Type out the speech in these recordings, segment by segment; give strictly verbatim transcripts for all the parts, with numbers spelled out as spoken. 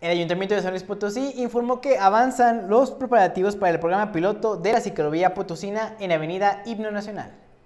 El Ayuntamiento de San Luis Potosí informó que avanzan los preparativos para el programa piloto de la ciclovía potosina en Avenida Himno Nacional.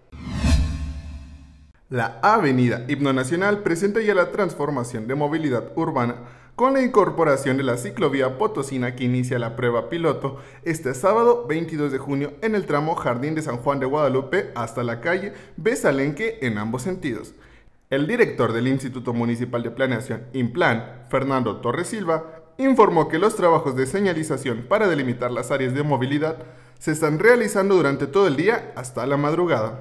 La Avenida Himno Nacional presenta ya la transformación de movilidad urbana con la incorporación de la ciclovía potosina que inicia la prueba piloto este sábado veintidós de junio en el tramo Jardín de San Juan de Guadalupe hasta la calle Besalenque en ambos sentidos. El director del Instituto Municipal de Planeación, INPLAN, Fernando Torres Silva, informó que los trabajos de señalización para delimitar las áreas de movilidad se están realizando durante todo el día hasta la madrugada.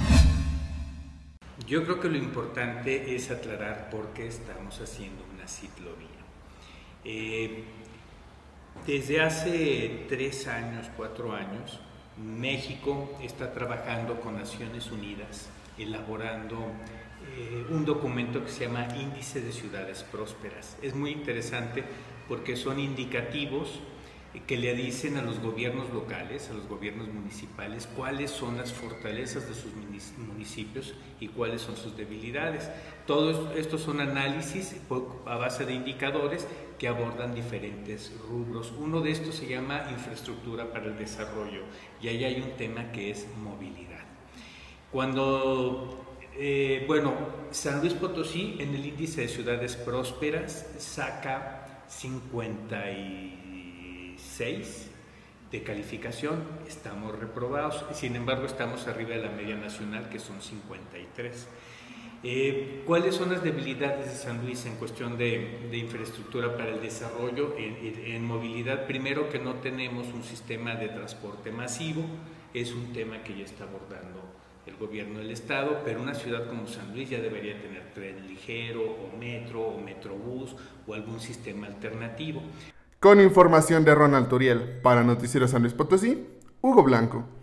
Yo creo que lo importante es aclarar por qué estamos haciendo una ciclovía. Eh, desde hace tres años, cuatro años, México está trabajando con Naciones Unidas, elaborando eh, un documento que se llama Índice de Ciudades Prósperas. Es muy interesante porque son indicativos que le dicen a los gobiernos locales, a los gobiernos municipales, cuáles son las fortalezas de sus municipios y cuáles son sus debilidades. Todos estos son análisis a base de indicadores que abordan diferentes rubros. Uno de estos se llama infraestructura para el desarrollo y ahí hay un tema que es movilidad. Cuando, eh, bueno, San Luis Potosí en el índice de ciudades prósperas saca cincuenta y seis de calificación, estamos reprobados, sin embargo estamos arriba de la media nacional que son cincuenta y tres. Eh, ¿Cuáles son las debilidades de San Luis en cuestión de, de infraestructura para el desarrollo? En, en, en movilidad, primero que no tenemos un sistema de transporte masivo, es un tema que ya está abordando el gobierno del estado, pero una ciudad como San Luis ya debería tener tren ligero o metro o metrobús o algún sistema alternativo. Con información de Ronald Turiel para Noticiero San Luis Potosí, Hugo Blanco.